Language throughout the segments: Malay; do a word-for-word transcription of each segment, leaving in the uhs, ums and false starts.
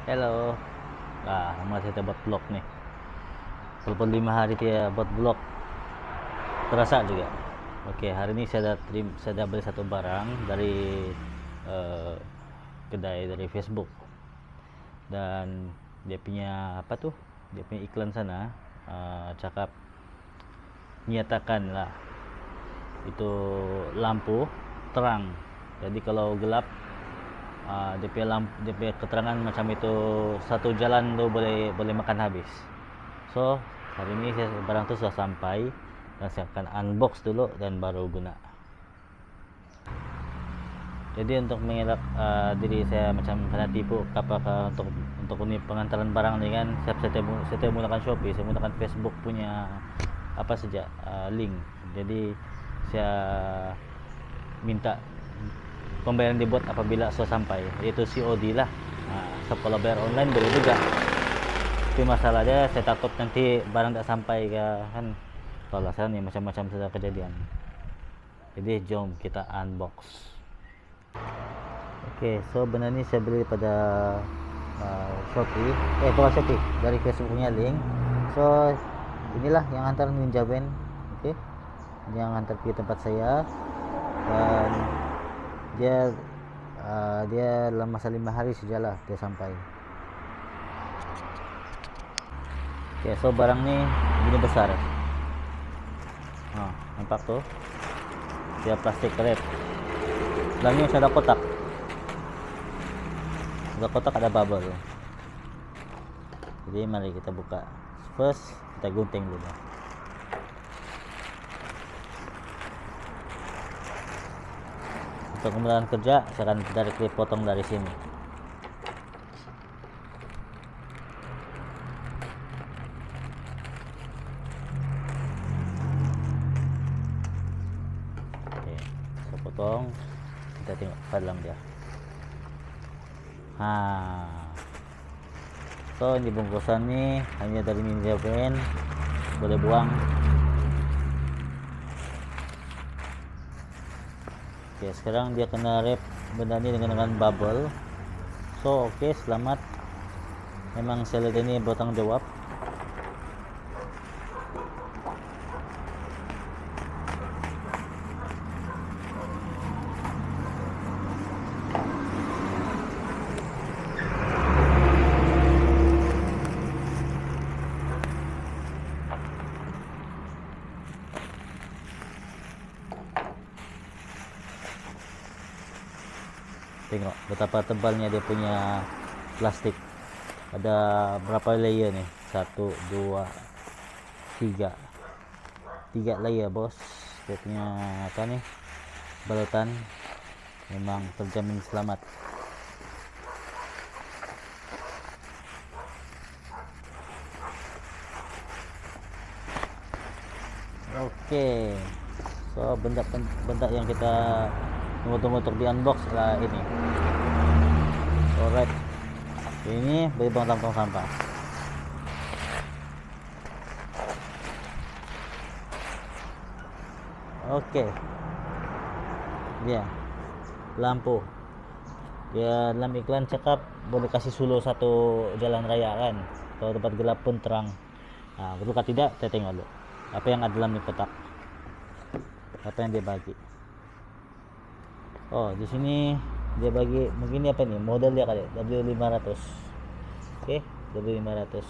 Hello. Ah, masih kita buat vlog nih. Walaupun lima hari dia buat vlog, terasa juga. Oke, hari ini saya ada terim, saya ada beli satu barang dari eh, kedai dari Facebook dan dia punya apa tuh? Dia punya iklan sana, eh, cakap nyatakan lah itu lampu terang. Jadi kalau gelap uh, dia punya lampu, dia punya keterangan macam itu satu jalan tuh boleh boleh makan habis. So hari ini saya barang tu sudah sampai dan saya akan unbox dulu dan baru guna. Jadi untuk mengelak uh, diri saya macam kena tipu apakah untuk untuk ini pengantaran barang ni kan saya saya, saya, saya menggunakan Shopee, saya menggunakan Facebook punya apa saja uh, link. Jadi saya minta pembayaran dibuat apabila sudah sampai, yaitu C O D lah. Nah, so kalau bayar online boleh juga, tapi masalahnya saya takut nanti barang tak sampai ke kan, kalau saya nih macam-macam sudah kejadian. Jadi jom kita unbox. Oke, okay, so benar ni saya beli pada uh, Shopee, eh bukan Shopee, dari Facebook punya link. So inilah yang hantar Ninja Van, oke, okay? Yang hantar ke tempat saya dan dia uh, dia dalam masa lima hari sajalah dia sampai. Oke, okay, so barang ni begini besar. Ha, nampak tu? Dia plastik wrap. Dalamnya ada kotak. Ada kotak, ada bubble. Jadi mari kita buka. First kita gunting dulu. Untuk kemudahan kerja, saya akan directly potong dari sini. Oke, saya potong. Kita tengok dalam dia. Ha. So ini bungkusan ni hanya dari Ninja Van, boleh buang. Oke, sekarang dia kena wrap benda ni dengan, dengan bubble. So oke, okay, selamat. Memang seller ini bertanggung jawab. Tengok betapa tebalnya dia punya plastik. Ada berapa layer nih? Satu, dua, tiga. Tiga layer bos. Dia punya apa nih? Balutan. Memang terjamin selamat. Oke. So benda-benda yang kita tunggu-tunggu untuk di unbox lah ini. Alright, ini boleh buang dalam tong sampah. Oke, dia lampu. Dia dalam iklan cakap boleh kasih suluh satu jalan raya kan, kalau tempat gelap pun terang. Nah, betul atau tidak kita tengok dulu apa yang ada dalam kotak, apa yang dia bagi. Oh, di sini dia bagi mungkin apa nih? Model dia kali W lima ratus. Oke, okay, W lima ratus.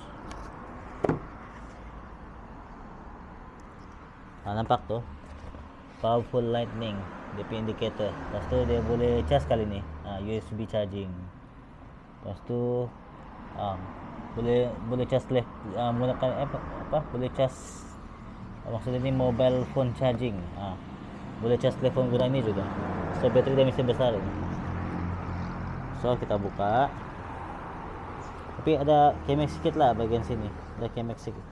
Nah, nampak tuh. Powerful lightning, dia punya indicator. Lepas tu dia boleh charge kali ni. Ah, U S B charging. Lepas tu ah, boleh boleh charge left ah, menggunakan apa apa? Boleh charge. Ah, maksudnya ni mobile phone charging. Ah, boleh charge telefon guna ini juga. So bateri dia mesti besar ini. So kita buka. Tapi ada kemek sikit lah bagian sini. Ada kemek sikit.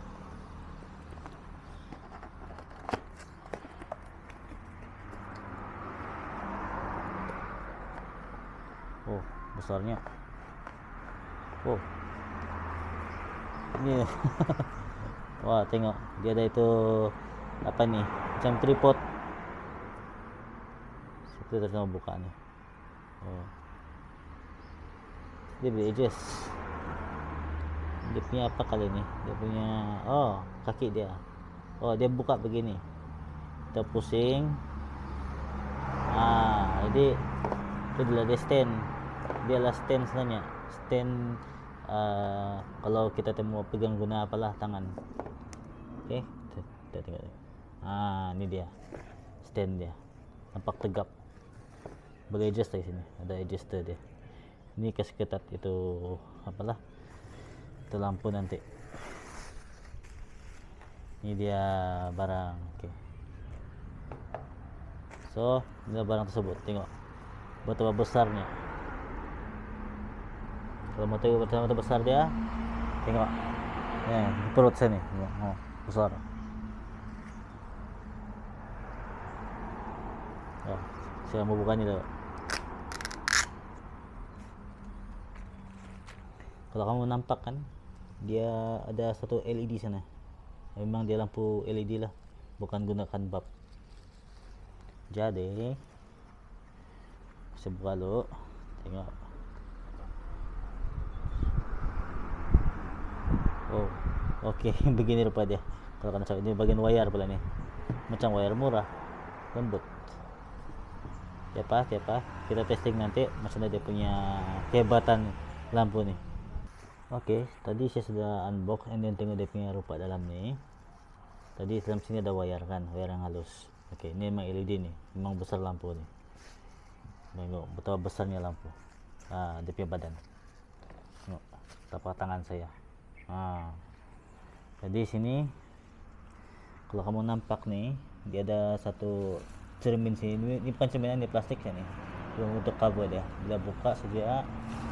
Oh, besarnya. Oh. Ini. Wah, tengok. Dia ada itu apa nih? Macam tripod. Kita terus mau buka nih. Oh. dia boleh adjust. Dia punya apa kali ni, dia punya oh kaki dia, oh dia buka begini, kita pusing. Ah jadi itu adalah dia stand, dia lah stand sebenarnya, stand uh, kalau kita temu pegang guna apalah tangan. Oke, okay. Kita tengok. Ah ini dia stand dia, nampak tegap, boleh adjust dari sini, ada adjuster dia. Ini kasih ketat itu apalah itu lampu nanti. Ini dia barang. Oke, okay. So ini barang tersebut, tengok betapa besarnya. Kalau mau tahu betapa besar dia, tengok ya, perut saya nih, oh, besar. Ya, saya mau bukanya dulu. Kalau kamu nampak kan, dia ada satu L E D sana. Memang dia lampu L E D lah, bukan gunakan bulb. Jadi saya buka dulu, tengok. Oh, oke, okay. Begini rupa dia. Kalau kena ini bagian wire pula nih, macam wire murah, lembut. Siapa, siapa? Kita testing nanti, maksudnya dia punya kehebatan lampu nih. Oke, okay, tadi saya sudah unbox, and then tengok dia punya rupa dalam nih. Tadi dalam sini ada wire kan, wire yang halus. Oke, okay, ini memang L E D nih, memang besar lampu nih. Tengok betapa besarnya lampu. Ah, dia punya badan. Tengok tapak tangan saya. Ah, jadi sini kalau kamu nampak nih, dia ada satu cermin sini. Ini, ini bukan cermin, ini plastik ya nih. Untuk cover dia. Bila buka saja.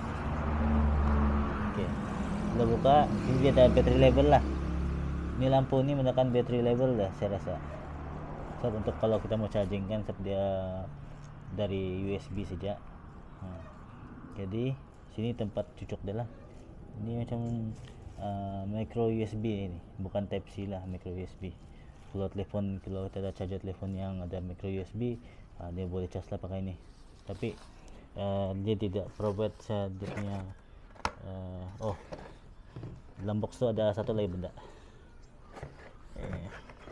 Oke. Okay. Bila buka, ini dia ada battery level lah. Ini lampu ini menekan battery level dah, saya rasa. So, untuk kalau kita mau charging kan, sebab dia dari U S B saja. Nah, jadi sini tempat cucuk dia lah. Ini macam uh, micro U S B ini, bukan Type C lah, micro U S B. Kalau telepon, kalau kita ada charger telepon yang ada micro U S B, uh, dia boleh charge lah pakai ini. Tapi uh, dia tidak provide saya dia punya uh, oh, dalam box tu ada satu lagi benda. Eh,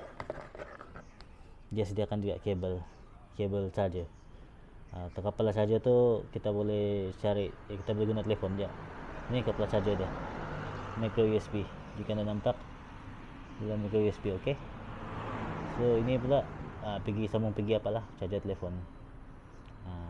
dia sediakan juga kabel, kabel charger. Uh, kepala charger tu kita boleh cari, eh, kita boleh guna telefon dia. Ini kepala charger dia, micro U S B. Jika anda nampak dalam micro U S B, oke. Okay? So ini pula uh, pergi sambung pergi apalah charger telefon. Uh.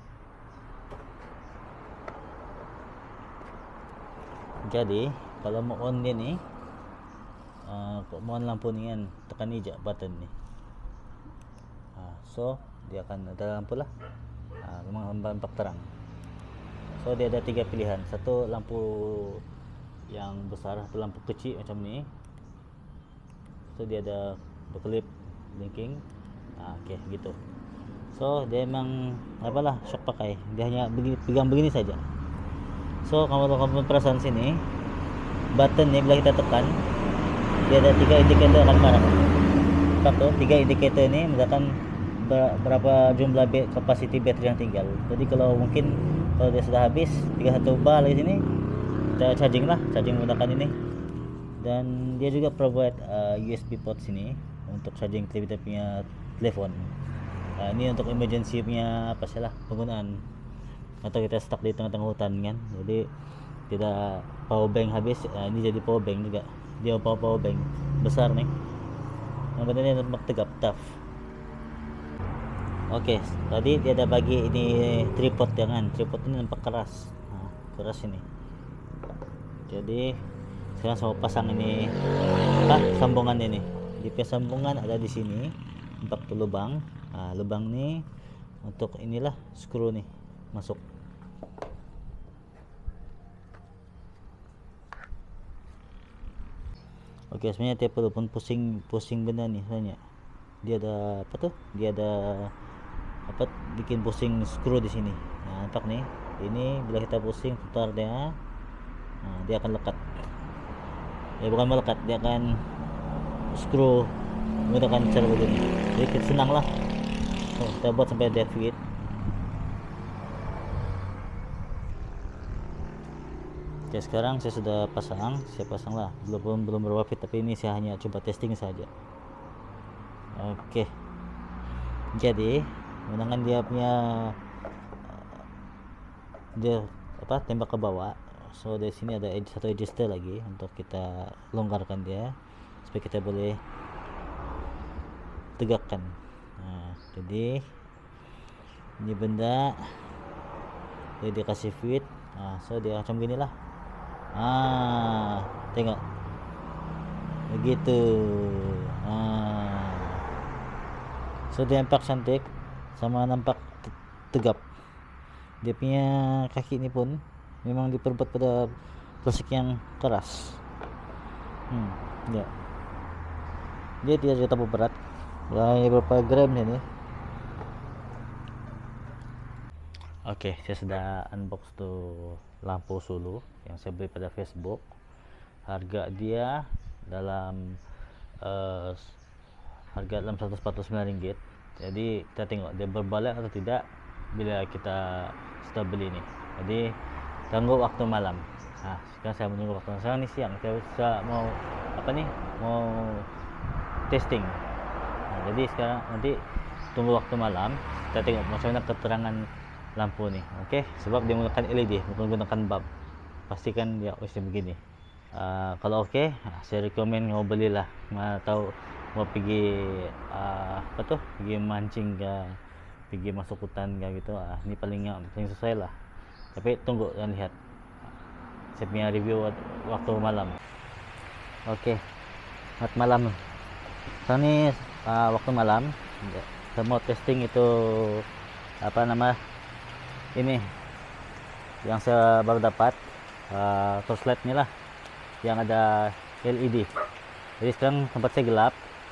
Jadi kalau mau on dia ni, uh, mau on lampu ni kan, tekan ni je button ni. Uh, so dia akan ada lampu lah. Uh, memang nampak terang. So dia ada tiga pilihan. Satu lampu yang besar, satu lampu kecil macam ni. So dia ada berkelip blinking. Ah, oke okay, gitu. So dia memang apalah shock pakai. Dia hanya begini, pegang begini saja. So kalau kamu perasan sini, button ni bila kita tekan, dia ada tiga indikator akan marah. Satu, tiga indikator ni menunjukkan berapa jumlah kapasiti bateri yang tinggal. Jadi kalau mungkin kalau dia sudah habis, tiga puluh satu bar lagi sini, kita charging lah, charging menggunakan ini. Dan dia juga provide uh, U S B port sini untuk charging kita punya telepon. Uh, ini untuk emergency punya apa salah penggunaan, atau kita stuck di tengah-tengah hutan kan, jadi tidak power bank habis. Uh, ini jadi power bank juga, dia power power bank besar nih. Yang benar dia nampak tegap, tough. Oke, okay, tadi dia ada bagi ini tripod, jangan tripod ini nampak keras, nah, keras ini. Jadi sekarang saya pasang ini apa sambungan ini. Di sambungan ada di sini empat puluh lubang. Nah, lubang ini untuk inilah skru nih masuk. Oke, sebenarnya tiap walaupun pusing pusing benda nih sebenarnya. Dia ada apa tuh? Dia ada apa bikin pusing skru di sini. Nah, nampak nih. Ini bila kita pusing putar dia, nah, dia akan lekat. Ya bukan melekat, dia akan skru menggunakan cara begini. Jadi kita senang lah. Oh, kita buat sampai dia fit. Oke, sekarang saya sudah pasang, saya pasang lah, belum belum berapa fit, tapi ini saya hanya coba testing saja. Oke, jadi menggunakan dia punya dia apa tembak ke bawah. So dari sini ada edge, satu adjuster lagi untuk kita longgarkan dia supaya kita boleh tegakkan. Nah, jadi ini benda dia dikasih fit. Nah, so dia macam gini lah. Ah, tengok begitu. Ah, so dia nampak cantik sama nampak tegap. Dia punya kaki ini pun memang diperbuat pada plastik yang keras. Hmm, ya. Dia tidak terlalu berat. Hanya berapa gram ini. Oke, saya sudah unbox tuh lampu sulu yang saya beli pada Facebook. Harga dia dalam uh, harga dalam seratus empat puluh sembilan ringgit. Jadi kita tengok dia berbalik atau tidak bila kita sudah beli ini. Jadi tunggu waktu malam. Nah, sekarang saya menunggu waktu malam. Sekarang ini siang, saya sudah mau apa nih? Mau testing. Nah, jadi sekarang nanti tunggu waktu malam, kita tengok macam mana keterangan lampu nih. Oke, sebab dia menggunakan L E D, bukan menggunakan bulb. Pastikan dia usia begini. Uh, kalau oke, okay, saya rekomen mau belilah. Mau tahu mau pergi uh, apa tuh? Pergi mancing ke, pergi masuk hutan ke gitu. Uh, ini paling paling sesuai lah. Tapi tunggu dan lihat. Saya punya review waktu malam. Oke, okay. malam. Sekarang ini uh, waktu malam. Saya mau testing itu apa nama ini yang saya baru dapat uh, torchlight ini lah yang ada L E D. Jadi sekarang tempat saya gelap.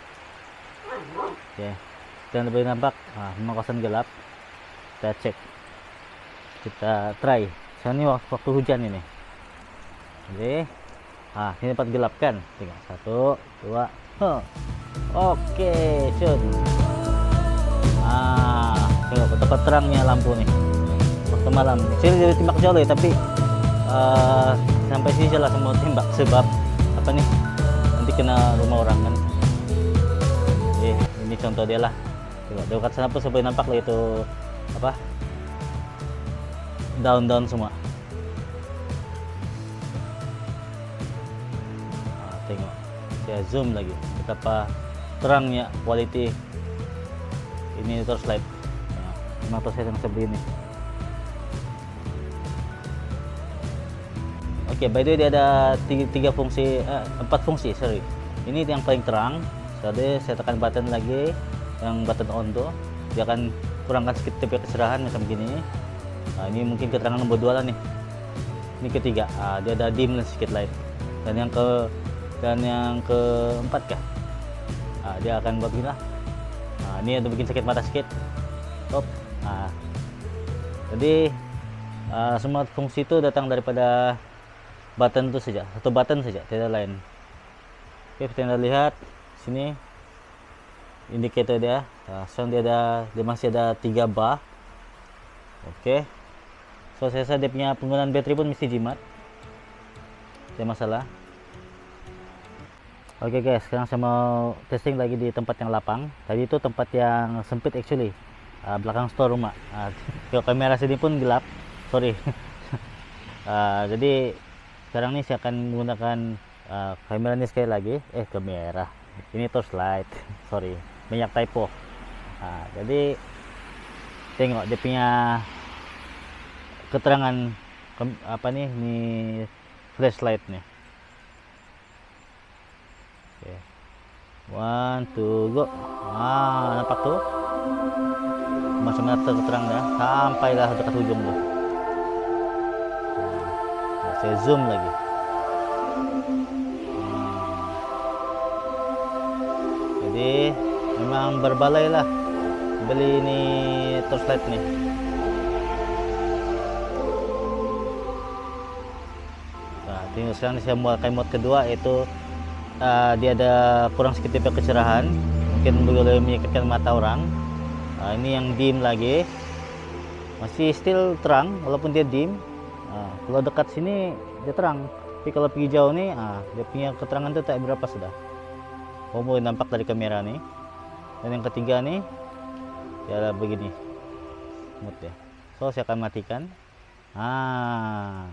Oke, dan lebih nampak nah, memang kawasan gelap. Kita cek, kita try. Sekarang ini waktu, waktu hujan ini. Jadi ah ini tempat gelap kan. Tinggal satu dua huh. Oke, shoot. Ah, tengok betapa terangnya lampu nih waktu malam. Saya jadi tembak jauh ya, tapi uh, sampai sini jelas mau tembak sebab apa nih? Nanti kena rumah orang kan. Eh, ini contoh dia lah. Coba dekat sana pun sampai nampak lah itu apa? Daun-daun semua. Nah, tengok. Saya zoom lagi betapa terangnya quality ini torchlight. Nah, memang torchlight yang saya beli ini. Oke, okay, by the way dia ada tiga, tiga fungsi, eh, empat fungsi, sorry. Ini yang paling terang. Jadi saya tekan button lagi, yang button on tuh, dia akan kurangkan sedikit tipe kecerahan macam gini. Nah, ini mungkin keterangan nomor dua lah nih. Ini ketiga, ah, dia ada dim sedikit light. Dan yang ke dan yang keempat kah? Ah, dia akan buat gini lah. Nah, ini ada bikin sakit mata sedikit. Top. Nah, jadi uh, semua fungsi itu datang daripada button itu saja, satu button saja, tidak lain. Oke, kita lihat sini indikator dia. Nah, sekarang dia ada, dia masih ada tiga bar. Oke, so saya rasa dia punya penggunaan baterai pun mesti jimat, tidak masalah. Oke guys, sekarang saya mau testing lagi di tempat yang lapang. Tadi itu tempat yang sempit actually, uh, belakang store rumah. Uh, kamera sini pun gelap, sorry. uh, jadi sekarang ini saya akan menggunakan uh, kamera ini sekali lagi. Eh kamera, ini torchlight. Sorry, banyak typo. Uh, jadi tengok dia punya keterangan apa nih, ini flashlight nih. Oke, one, two, go. Ah, nampak tuh macam mana terang ya, sampailah dekat ujung tuh. Nah, saya zoom lagi. Hmm. Jadi memang berbalai lah beli ini torchlight nih. Nah, tinggal sekarang saya mau pakai mode kedua, yaitu Uh, dia ada kurang sedikit tipe kecerahan, mungkin boleh menyakitkan mata orang. Uh, ini yang dim lagi, masih still terang walaupun dia dim. Nah, kalau dekat sini dia terang, tapi kalau pergi jauh nih, ah, dia punya keterangan tuh tak berapa sudah. Oh, boleh nampak dari kamera nih. Dan yang ketiga nih, ya begini, smooth ya. So saya akan matikan. Ah,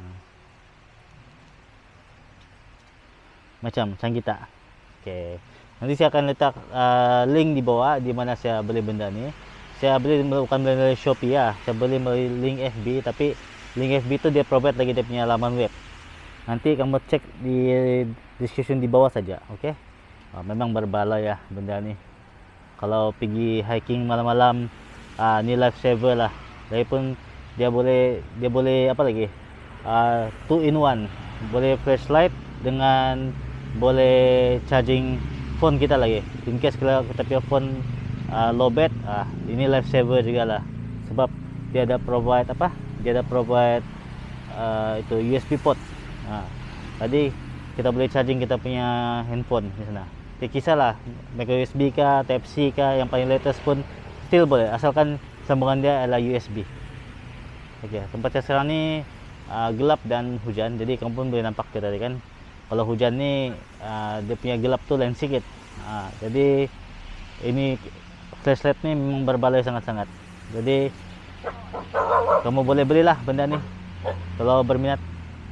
macam macam kita. Oke, nanti saya akan letak uh, link di bawah di mana saya beli benda nih. Saya beli bukan beli dari Shopee ya, saya beli melalui link F B, tapi link F B itu dia provide lagi dia punya laman web. Nanti kamu cek di description di bawah saja, oke? Okay? Oh, memang berbala ya benda nih. Kalau pergi hiking malam-malam, ah, ini lifesaver lah. Lagipun dia boleh dia boleh apa lagi? Uh, two in one, boleh flashlight dengan boleh charging phone kita lagi. In case kalau kita punya phone uh, low bat, ah, ini lifesaver juga lah. Sebab dia ada provide apa? Dia ada provide uh, itu U S B port. Nah, tadi kita boleh charging kita punya handphone di sana. Tidak kisahlah micro U S B kah, Type C kah, yang paling latest pun still boleh, asalkan sambungan dia adalah U S B. Oke, tempat saya sekarang ini uh, gelap dan hujan, jadi kamu pun boleh nampak tadi kan. Kalau hujan nih uh, dia punya gelap tuh lain sedikit. Uh, jadi ini flashlight nih memang berbaloi sangat-sangat. Jadi kamu boleh belilah benda nih kalau berminat.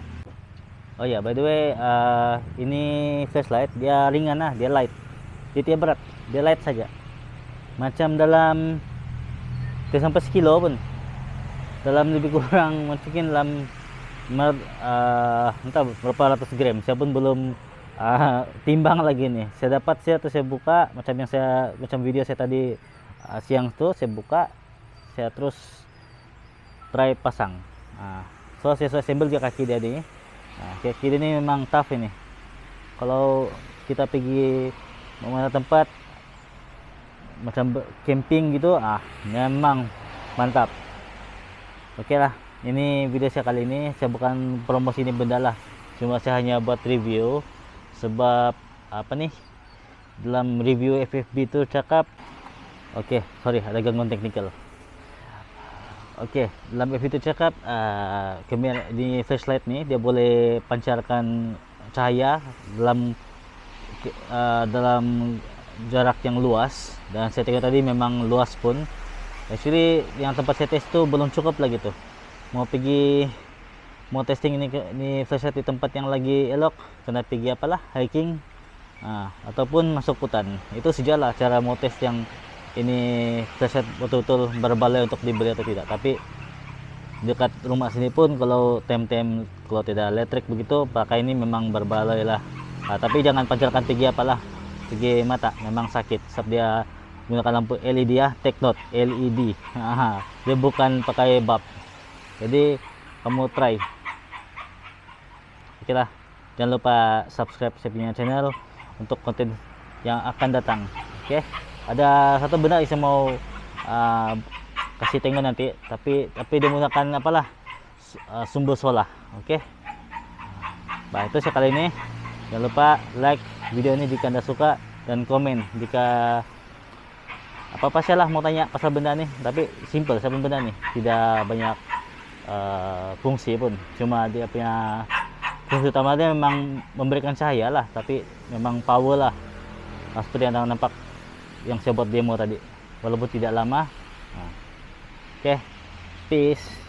Oh ya, by the way, uh, ini flashlight dia ringan lah, dia light. Dia tidak berat, dia light saja. Macam dalam tidak sampai sekilo pun. Dalam lebih kurang mungkin dalam uh, entah berapa ratus gram. Saya pun belum uh, timbang lagi nih. Saya dapat saya terus saya buka macam yang saya macam video saya tadi uh, siang tuh saya buka, saya terus try pasang. Uh, so saya assemble juga kaki dia nih. Nah, kaki dia ini memang tough ini. Kalau kita pergi mana tempat macam camping gitu, ah memang mantap. Oke lah, ini video saya kali ini. Saya bukan promosi ini benda lah, cuma saya hanya buat review. Sebab apa nih, dalam review F F B itu cakap, oke, sorry ada gangguan teknikal. Oke, dalam F B itu cakap uh, kamera di flashlight nih dia boleh pancarkan cahaya dalam uh, dalam jarak yang luas, dan saya tengok tadi memang luas pun. Actually yang tempat saya tes tuh belum cukup lagi tuh. Mau pergi mau testing ini ini flashlight di tempat yang lagi elok, kena pergi apalah hiking, uh, ataupun masuk hutan. Itu sajalah cara mau tes yang ini flashlight betul-betul berbaloi untuk dibeli atau tidak. Tapi dekat rumah sini pun kalau tem-tem kalau tidak elektrik begitu pakai ini memang berbaloi lah. Nah, tapi jangan pancarkan pergi apalah pergi mata, memang sakit. Sebab dia menggunakan lampu L E D ya, take note L E D. Dia bukan pakai bulb. Jadi kamu try. Oke lah, jangan lupa subscribe saya punya channel untuk konten yang akan datang. Oke. Ada satu benda yang saya mau uh, kasih tengok nanti, tapi tapi dia menggunakan apalah uh, sumber solar. Oke. Okay? Bah, itu sekali ini. Jangan lupa like video ini jika Anda suka, dan komen jika apa-apa saya lah mau tanya pasal benda nih. Tapi simple, saya pun benda nih tidak banyak uh, fungsi pun, cuma dia punya fungsi utama dia memang memberikan cahaya lah, tapi memang power lah. Nah, seperti yang Anda nampak yang saya buat demo tadi, walaupun tidak lama. Nah, oke, okay. Peace.